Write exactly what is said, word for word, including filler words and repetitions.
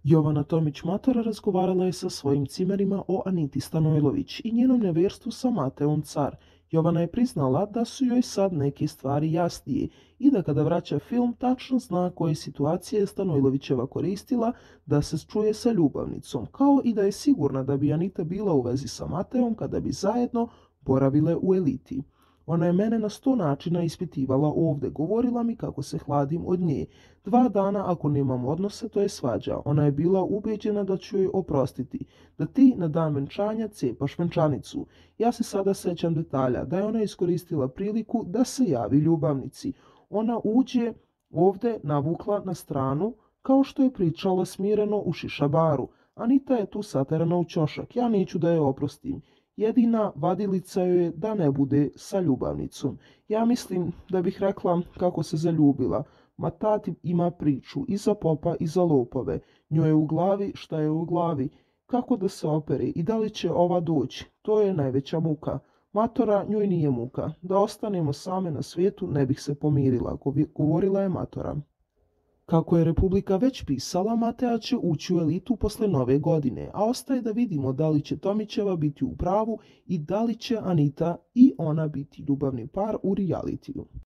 Jovana Tomić-Matora razgovarala je sa svojim cimerima o Aniti Stanojlović i njenom nevjerstvu sa Mateom Car. Jovana je priznala da su joj sad neke stvari jasnije i da kada vraća film tačno zna koje situacije je Stanojlovićeva koristila da se čuje sa ljubavnicom, kao i da je sigurna da bi Anita bila u vezi sa Mateom kada bi zajedno boravile u Eliti. Ona je mene na sto načina ispitivala ovdje, govorila mi kako se hladim od nje. Dva dana ako nemam odnose, to je svađa. Ona je bila ubeđena da ću joj oprostiti, da ti na dan venčanja cepaš venčanicu. Ja se sada sećam detalja, da je ona iskoristila priliku da se javi ljubavnici. Ona uđe ovdje navukla na stranu, kao što je pričala smireno u šišabaru. Anita je tu saterana u ćošak, ja neću da je oprostim. Jedina vadilica joj je da ne bude sa ljubavnicom. Ja mislim da bih rekla kako se zaljubila. Ma tati ima priču i za popa i za lopove. Njoj je u glavi šta je u glavi. Kako da se opere i da li će ova doći? To je najveća muka. Matora njoj nije muka. Da ostanemo same na svijetu ne bih se pomirila, govorila je Matora. Kako je Republika već pisala, Matea će ući u Elitu posle nove godine, a ostaje da vidimo da li će Tomićeva biti u pravu i da li će Anita i ona biti ljubavni par u realitiju.